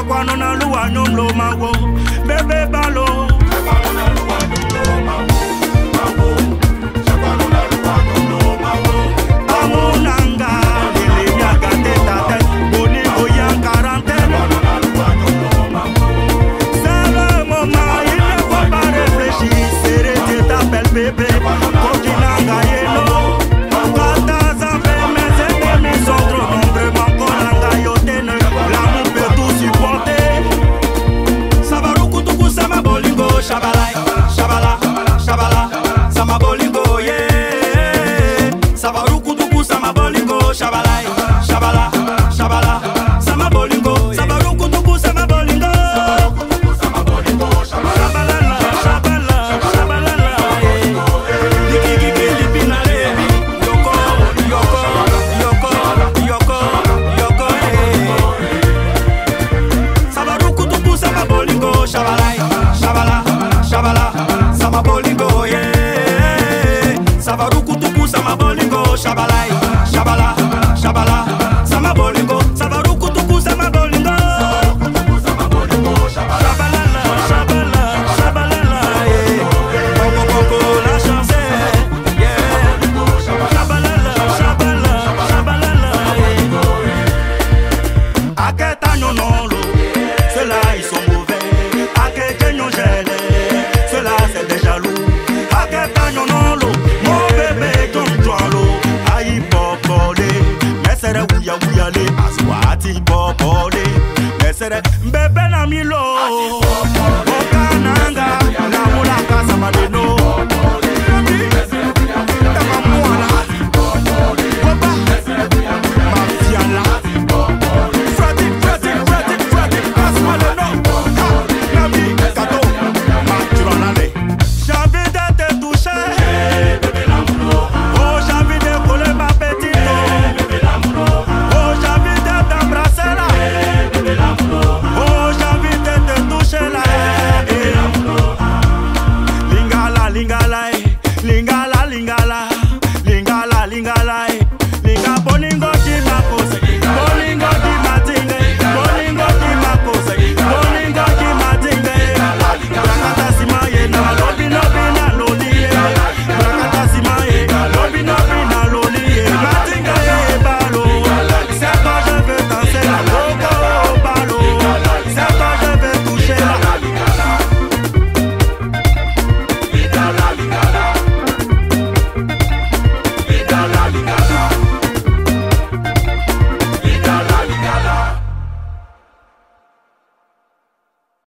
chakwano na luwa nyomlo mawo bebe balo chakwano na luwa nyomlo mawo chakwano na luwa nyomlo mawo amunanga lele nyaga tete boni oyan quarantaine chakwano na luwa nyomlo mawo c'est le moment il ne faut pas réfléchir serré tu t'appelles bébé kokinanga yeno Shabalai, shabala, shabala, sama bolingo, yeah. Sabaruku tuku sama bolingo, shabalai, shabala, shabala, sama bolingo, sabaruku tuku sama bolingo, sama bolingo, shabala, shabala, shabala, liki liki lipinale, yoko, yoko, yoko, yoko, yoko, sabaruku tuku sama bolingo, shabalai, shabala. Shabala, sama bolingo, yeah. Savaruku tuku sama bolingo, shabalai, shabala, shabala, sama bolingo, savaruku tuku sama bolingo, sama bolingo, shabala, shabala, shabala, yeah. Bongo bongo la chance, yeah. Shabala, shabala, shabala, yeah. Aketa nyonolo, ceux-là ils sont mauvais. Aketa nyonjele. C'est des jaloux. Aketa nyonolo, mon bébé jonjolo. Aïe popole, mais c'est de ouya ouya le aswati popole. Mais c'est de bébé namilo.